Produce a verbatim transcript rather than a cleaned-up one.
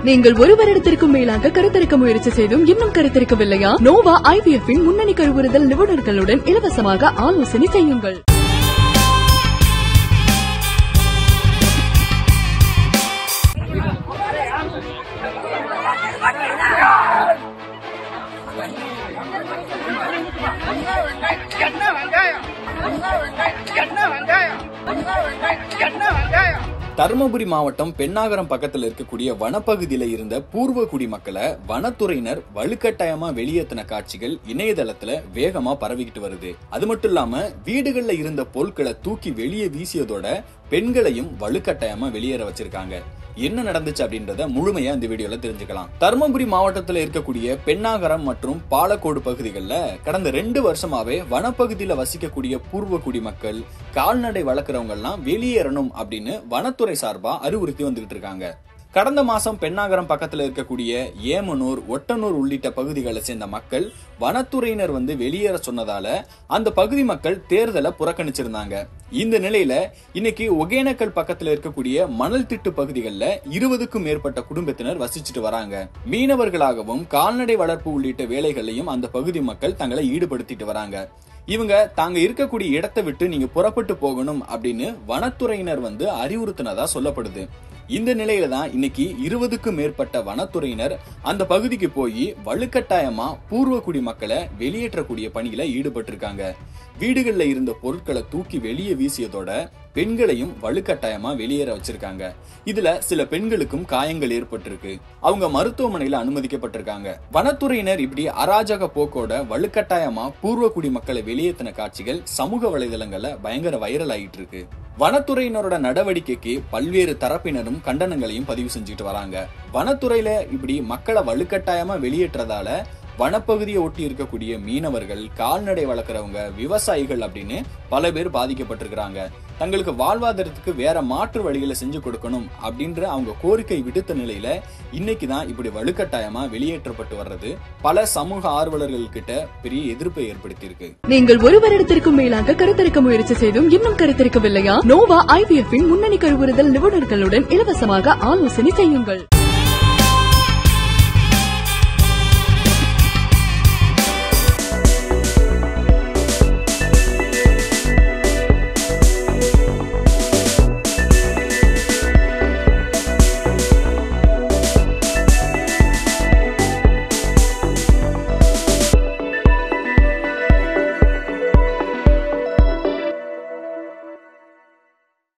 நீங்கள் ஒரு வருடத்திற்கும் மேலாக கருத்தரிக்க முயற்சி செய்தும் இன்னும் கருத்தரிக்கவில்லையா? நோவா ஐவிஎஃப் இன் முன்னணி கருவுறுதல் நிபுணர்களுடன் இலவசமாக ஆலோசனை செய்யுங்கள். தருமபுரி மாவட்டம் பெண்ணாகரம் பக்கத்துல இருக்கக்கூடிய வனப்பகுதியில இருந்த பூர்வகுடி மக்களை வனத்துறையினர் வலுக்கட்டாயமா வெளியேற்றின காட்சிகள் இணையதளத்துல வேகமா பரவிக்கிட்டு வருது. அது மட்டும் இல்லாம வீடுகள்ல இருந்த பொருட்களை தூக்கி வெளியே வீசியதோட பெண்களையும் வலுக்கட்டாயமா வெளியேற வச்சிருக்காங்க. என்ன நடந்துச்சு அப்படின்றத முழுமையா இந்த வீடியோல தெரிஞ்சுக்கலாம். தருமபுரி மாவட்டத்துல இருக்கக்கூடிய பெண்ணாகரம் மற்றும் பாலக்கோடு பகுதிகளில் கடந்த ரெண்டு வருஷமாவே வனப்பகுதியில வசிக்கக்கூடிய பூர்வ குடிமக்கள், கால்நடை வளர்க்குறவங்க எல்லாம் வெளியேறணும் அப்படின்னு வனத்துறை சார்பா அறிவுறுத்தி வந்துகிட்டு இருக்காங்க. கடந்த மாசம் பெண்ணாகரம் பக்கத்துல இருக்கக்கூடிய ஏமனூர், ஒட்டனூர் உள்ளிட்ட பகுதிகளை சேர்ந்த மக்கள் வனத்துறையினர் வந்து வெளியேற சொன்னதால அந்த பகுதி மக்கள் தேர்தலை புறக்கணிச்சிருந்தாங்க. இந்த நிலையில இன்னைக்கு ஒகேனக்கல் பக்கத்துல இருக்கக்கூடிய மணல் திட்டு பகுதிகளில் இருபதுக்கும் மேற்பட்ட குடும்பத்தினர் வசிச்சுட்டு வராங்க. மீனவர்களாகவும் கால்நடை வளர்ப்பு உள்ளிட்ட வேலைகளையும் அந்த பகுதி மக்கள் தங்களை ஈடுபடுத்திட்டு வராங்க. இவங்க தாங்க இருக்கக்கூடிய இடத்தை விட்டு நீங்க புறப்பட்டு போகணும் அப்படின்னு வனத்துறையினர் வந்து அறிவுறுத்தினதா சொல்லப்படுது. இந்த நிலையில தான் இன்னைக்கு இருபதுக்கும் மேற்பட்ட வனத்துறையினர் அந்த பகுதிக்கு போய் வலுக்கட்டாயமா பூர்வகுடி மக்களை வெளியேற்றக்கூடிய பணியில ஈடுபட்டு இருக்காங்க. வீடுகள்ல இருந்த பொருட்களை தூக்கி வெளியே வீசியதோட பெண்களையும் வலுக்கட்டாயமா வெளியேற வச்சிருக்காங்க. இதுல சில பெண்களுக்கும் காயங்கள் ஏற்பட்டிருக்கு. அவங்க மருத்துவமனையில அனுமதிக்கப்பட்டிருக்காங்க. வனத்துறையினர் இப்படி அராஜக போக்கோட வலுக்கட்டாயமா பூர்வகுடி மக்களை வெளியேற்றின காட்சிகள் சமூக வலைதளங்கள்ல பயங்கர வைரல் ஆகிட்டு இருக்கு. வனத்துறையினரோட நடவடிக்கைக்கு பல்வேறு தரப்பினரும் கண்டனங்களையும் பதிவு செஞ்சுட்டு வராங்க. வனத்துறையில இப்படி மக்களை வலுக்கட்டாயமா வெளியேற்றதால வனப்பகுதியை ஒட்டி இருக்கக்கூடிய மீனவர்கள், கால்நடை வளர்க்குறவங்க, விவசாயிகள் அப்படின்னு பல பேர் பாதிக்கப்பட்டிருக்கிறாங்க. தங்களுக்கு வாழ்வாதாரத்துக்கு வேற மாற்று வழிகளை செஞ்சு கொடுக்கணும் அப்படின்ற அவங்க கோரிக்கை விடுத்த நிலையில இன்னைக்குதான் இப்படி வலுக்கட்டாயமா வெளியேற்றப்பட்டு வர்றது பல சமூக ஆர்வலர்கள் கிட்ட பெரிய எதிர்ப்பை ஏற்படுத்தி இருக்கு. நீங்கள் ஒரு வருடத்திற்கும் மேலாக கருத்தரிக்க முயற்சி செய்தும் இன்னும் கருத்தரிக்கவில்லையா? நோவா ஐவிஎஃப் இன் முன்னணி கருவுறுதல் நிபுணர்களுடன் இலவசமாக ஆலோசனை செய்யுங்கள்.